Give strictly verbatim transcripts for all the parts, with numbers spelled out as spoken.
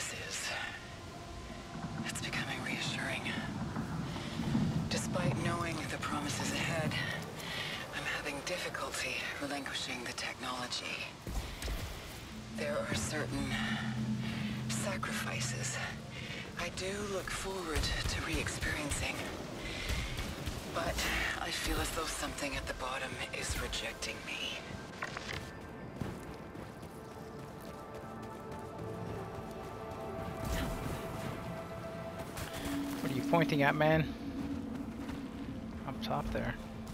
this is. It's becoming reassuring. Despite knowing the promises ahead, I'm having difficulty relinquishing the technology. There are certain sacrifices I do look forward to re-experiencing. But I feel as though something at the bottom is rejecting me. What are you pointing at, man? Up top there.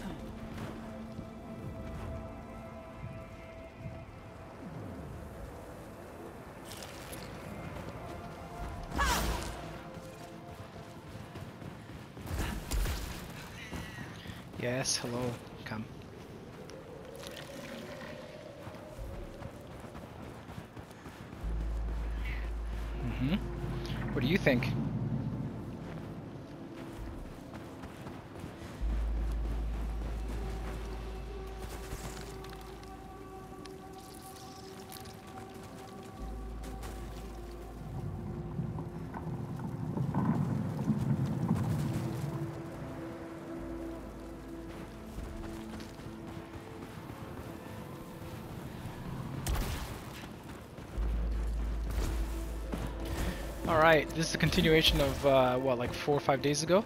Yes, hello, come. Mm-hmm. What do you think? Alright, this is a continuation of, uh, what, like four or five days ago?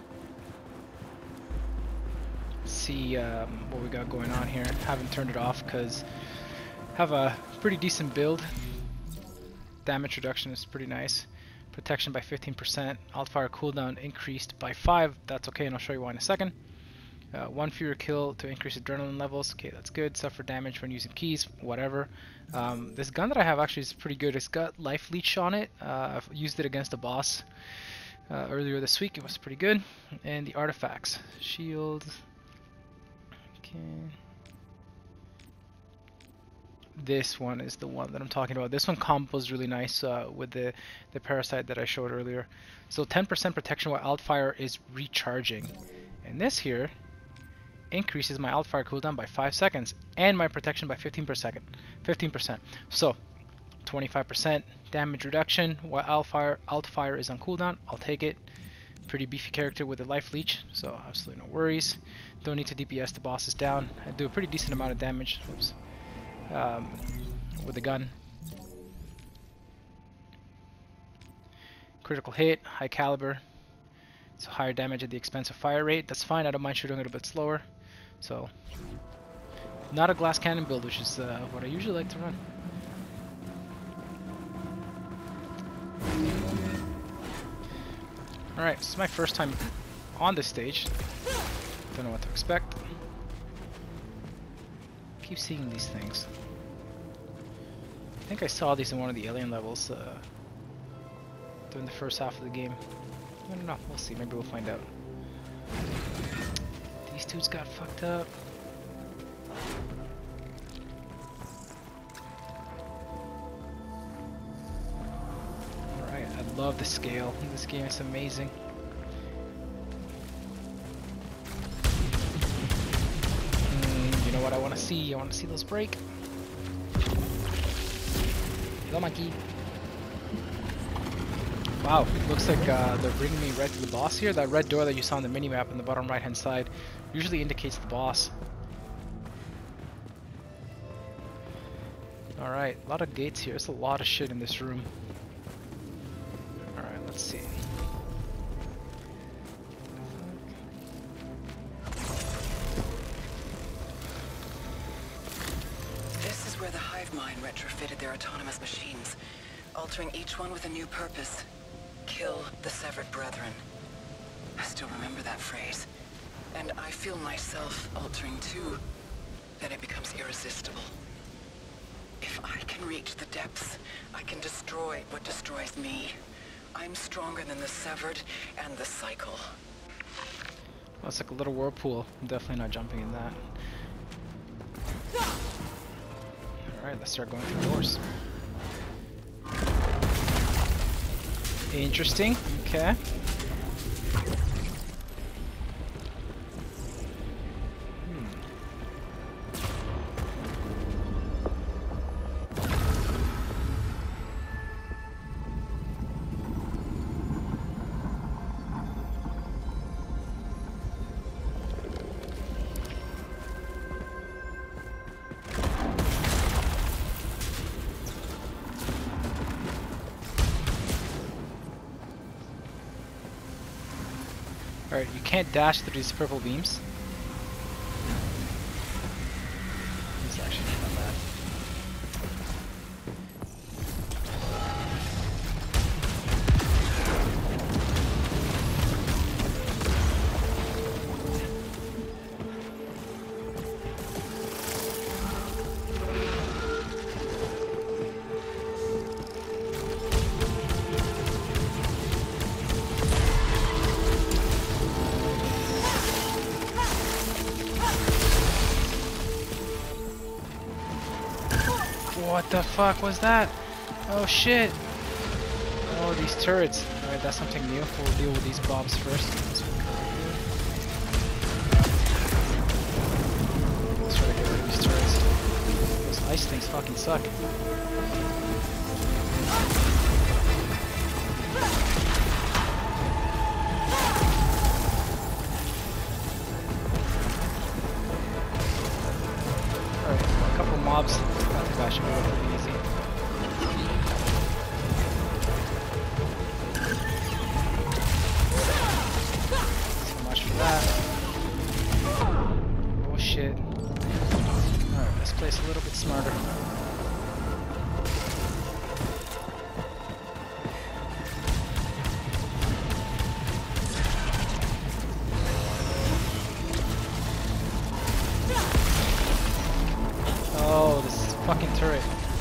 Let's see um, what we got going on here. Haven't turned it off because have a pretty decent build. Damage reduction is pretty nice. Protection by fifteen percent. Alt-fire cooldown increased by five. That's okay, and I'll show you why in a second. Uh, one fewer kill to increase adrenaline levels. Okay, that's good. Suffer damage when using keys. Whatever. Um, this gun that I have actually is pretty good. It's got life leech on it. Uh, I've used it against a boss uh, earlier this week. It was pretty good. And the artifacts. Shield. Okay. This one is the one that I'm talking about. This one combos really nice uh, with the, the parasite that I showed earlier. So ten percent protection while alt-fire is recharging. And this here increases my alt-fire cooldown by five seconds and my protection by fifteen percent. fifteen percent. So twenty-five percent damage reduction while alt-fire alt-fire is on cooldown. I'll take it. Pretty beefy character with a life leech, so absolutely no worries. Don't need to D P S the bosses down. I do a pretty decent amount of damage. Oops. Um, with the gun. Critical hit, high caliber. So higher damage at the expense of fire rate. That's fine. I don't mind shooting it a bit slower. So not a glass cannon build, which is uh, what I usually like to run. Alright, this is my first time on this stage. Don't know what to expect. Keep seeing these things. I think I saw these in one of the alien levels uh, during the first half of the game. I don't know, we'll see, maybe we'll find out. These dudes got fucked up. Alright, I love the scale. This game is amazing. Mm, you know what I want to see? I want to see those break. Hello, monkey. Wow, looks like uh, they're bringing me right to the boss here. That red door that you saw on the minimap on the bottom right hand side usually indicates the boss. Alright, a lot of gates here. There's a lot of shit in this room. Alright, let's see. This is where the Hive Mind retrofitted their autonomous machines, altering each one with a new purpose. Kill the severed brethren. I still remember that phrase. And I feel myself altering too. Then it becomes irresistible. If I can reach the depths, I can destroy what destroys me. I'm stronger than the severed and the cycle. Well, it's like a little whirlpool. I'm definitely not jumping in that. Alright, let's start going through doors. Interesting. Okay. Hmm. Alright, you can't dash through these purple beams. This is actually not bad. What the fuck was that? Oh shit! Oh, these turrets. Alright, that's something new. We'll deal with these blobs first. Let's try to get rid of these turrets. Those ice things fucking suck. Alright, a couple mobs. That should be relatively easy. So much for that. Oh shit. Alright, let's play this a little bit smarter. Oh, this fucking turret.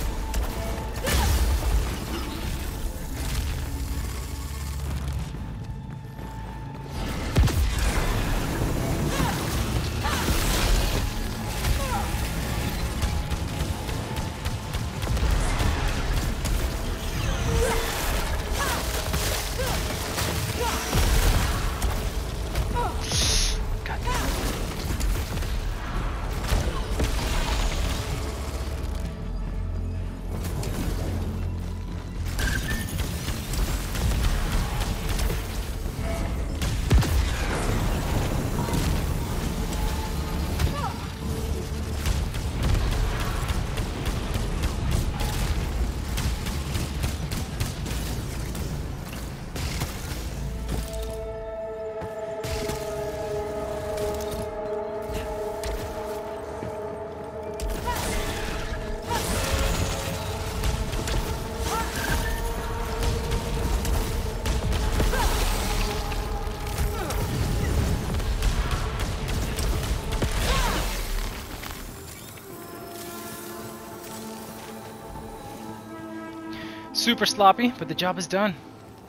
Super sloppy, but the job is done.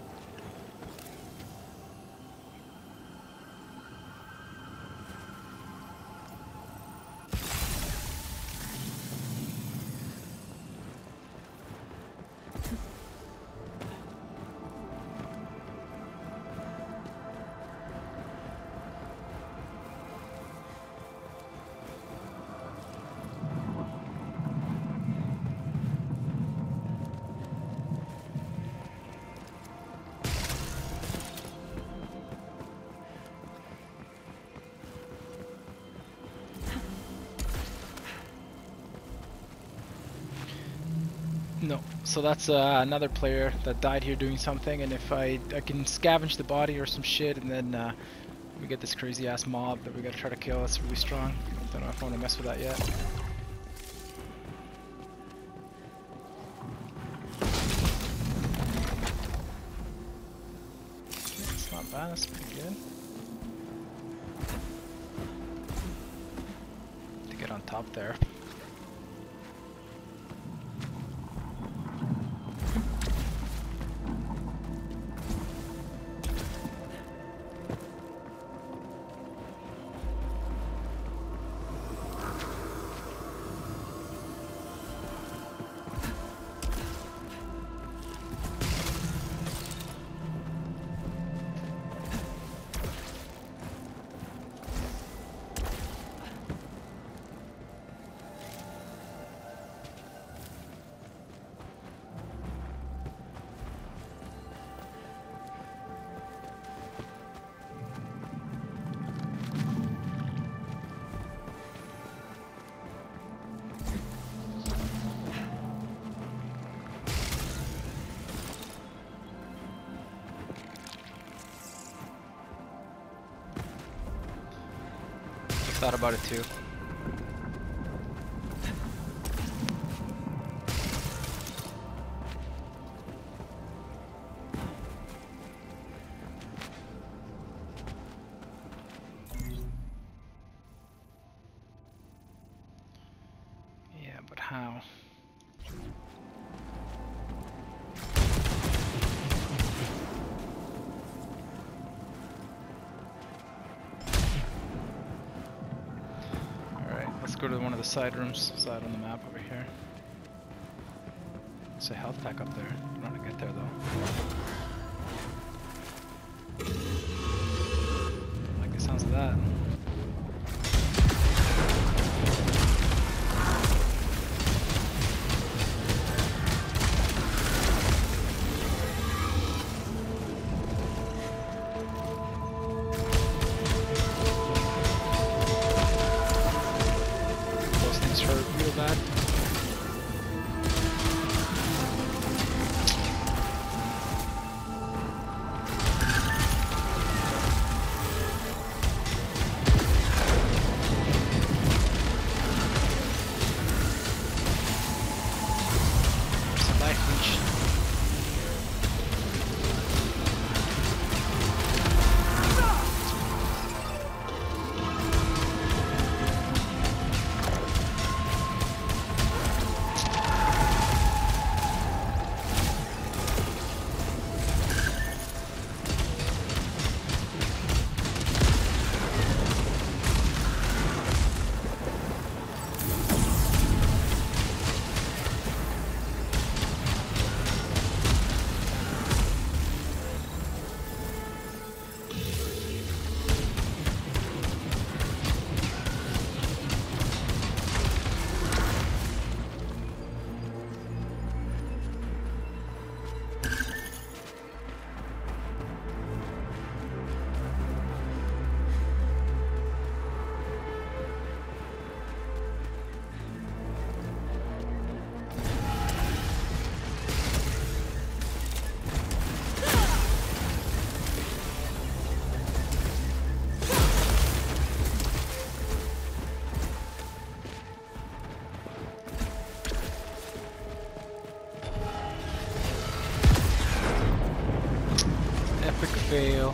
No, so that's uh, another player that died here doing something, and if I I can scavenge the body or some shit, and then uh, we get this crazy ass mob that we gotta try to kill. That's really strong. Don't know if I want to mess with that yet. It's not bad. That's pretty good. To get on top there. Thought about it too. Yeah, but how? Let's go to one of the side rooms, side on the map over here. There's a health pack up there. I don't want to get there though. Don't like the sounds of that. Fail.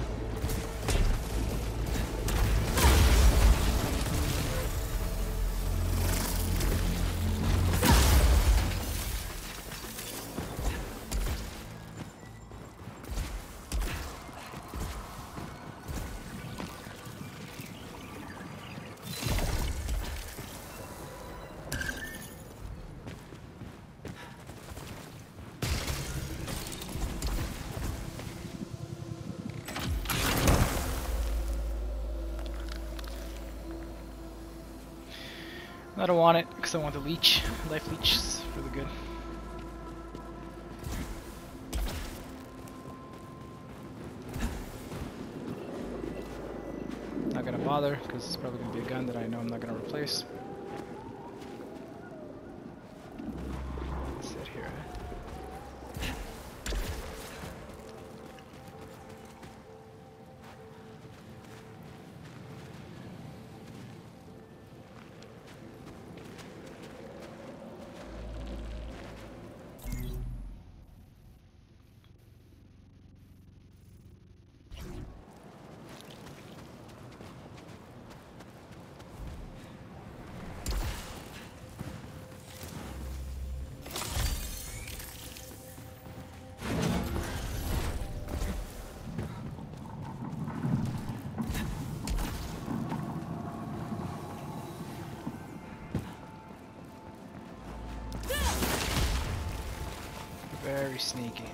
I don't want it because I want the leech. Life leech is really good. Not gonna bother because it's probably gonna be a gun that I know I'm not gonna replace. Sit here. Very sneaky.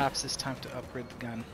perhaps it's time to upgrade the gun.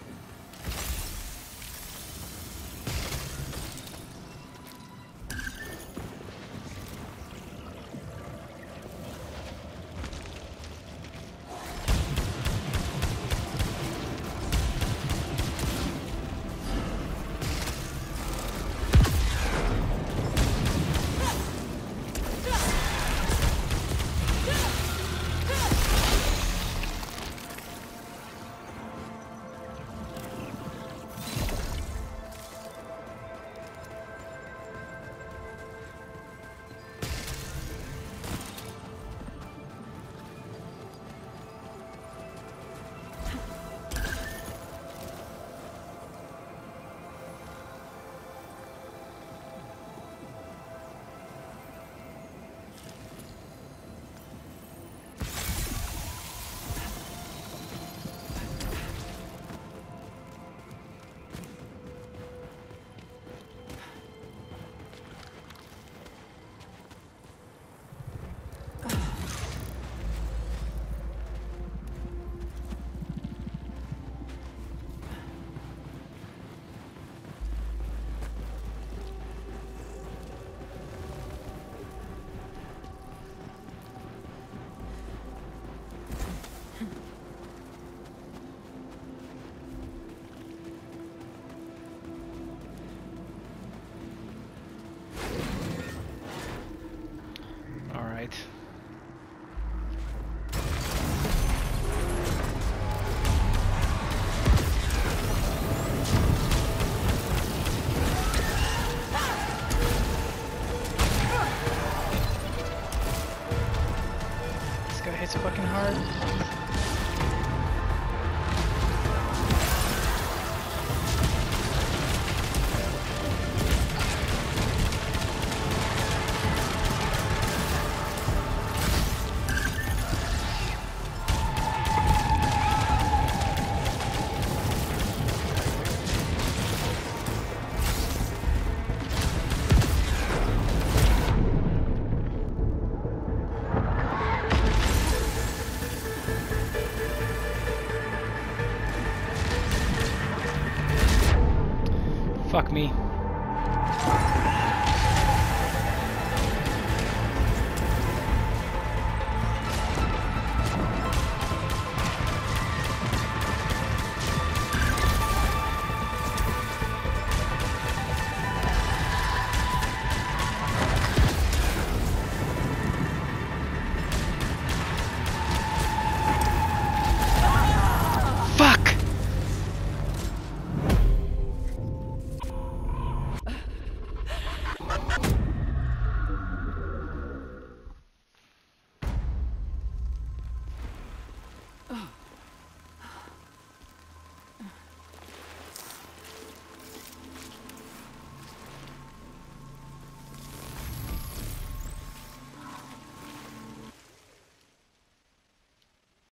Alright. This guy hits fucking hard. Fuck me.